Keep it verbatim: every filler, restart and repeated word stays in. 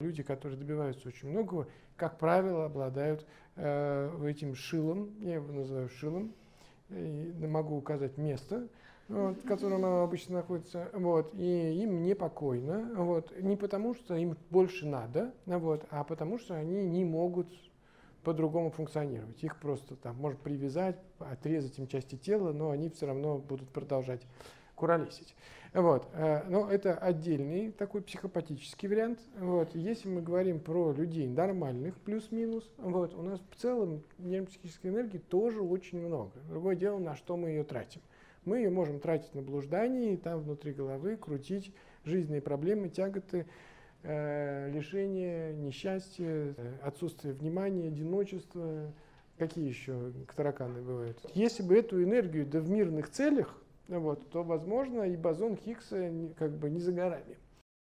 Люди, которые добиваются очень многого, как правило, обладают э, этим шилом, я его называю шилом, и могу указать место, вот, в котором оно обычно находится, вот, и им непокойно, вот, не потому, что им больше надо, вот, а потому, что они не могут по-другому функционировать. Их просто там может привязать, отрезать им части тела, но они все равно будут продолжать куролесить. Вот. Но это отдельный такой психопатический вариант. Вот. Если мы говорим про людей нормальных, плюс-минус, вот, у нас в целом нейропсихической энергии тоже очень много. Другое дело, на что мы ее тратим. Мы ее можем тратить на блуждание, и там внутри головы крутить жизненные проблемы, тяготы, э, лишения, несчастья, отсутствие внимания, одиночество. Какие еще тараканы бывают? Если бы эту энергию да в мирных целях, вот, то, возможно, и бозон Хиггса как бы не за горами.